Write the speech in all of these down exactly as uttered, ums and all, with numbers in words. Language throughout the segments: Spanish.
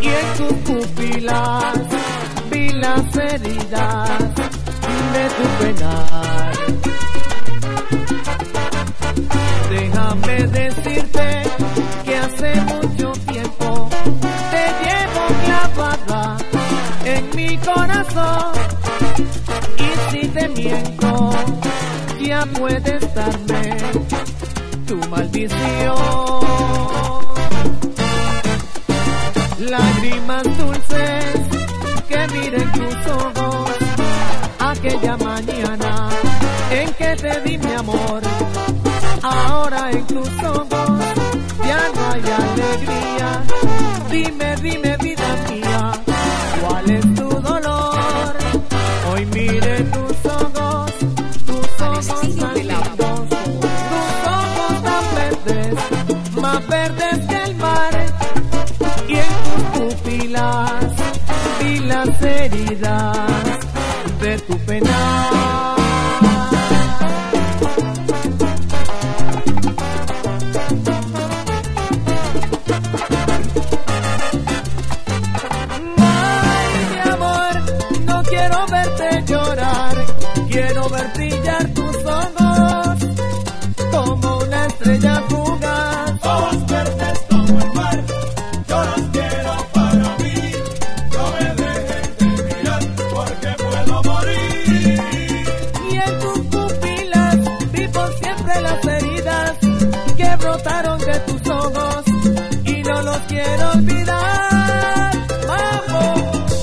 y en tus pupilas vi las heridas de tu penar. Déjame decirte que hace mucho tiempo te llevo clavada en mi corazón, y si te miento ya puede estarme tu maldición. Lágrimas dulces que miren tus ojos aquella mañana en que te di mi amor. Ahora en tus ojos ya no hay alegría. Dime, dime vida mía, ¿cuál es tu dolor? Hoy mire tus ojos, tus ojos tan lindos, tus ojos tan verdes, más verdes que el mar, y en tus pupilas vi las heridas de tu penar. Quiero verte llorar, quiero ver brillar tus ojos como una estrella fugaz. Ojos verdes como el mar, yo los quiero para mí. No me dejen de mirar porque puedo morir. Y en tus pupilas vi por siempre las heridas que brotaron de tus ojos y no los quiero olvidar. ¡Vamos!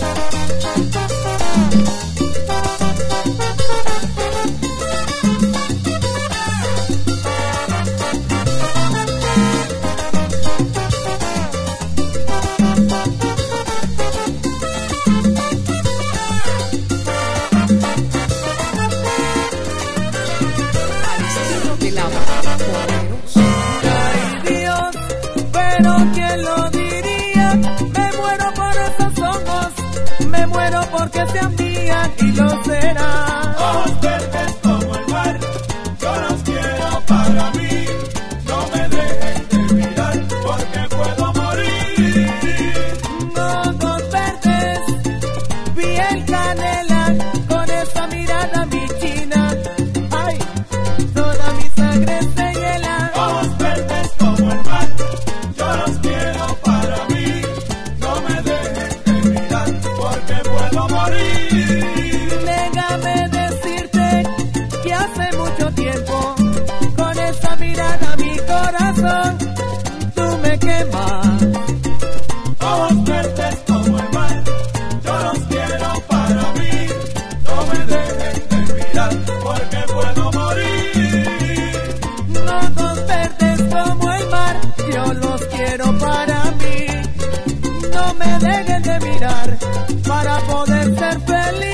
Ay Dios, pero ¿quién lo diría? Me muero por esos ojos, me muero porque sean mías y lo serán. Ojos verdes como el mar, yo los quiero para mí. No me dejen de mirar porque puedo morir. Ojos verdes, piel canela, con esa mirada mi china. Ay, toda mi sangre se hiela. Ojos verdes como el mar, yo los quiero para mí. No me dejen de mirar porque puedo morir. Déjame decirte que hace mucho tiempo, con esa mirada mi corazón, tú me quemas. Ojos verdes como el mar, yo los quiero para mí. No me dejen de mirar porque puedo morir. Ojos verdes como el mar, yo los quiero para mí. No me dejen de mirar para poder ser feliz.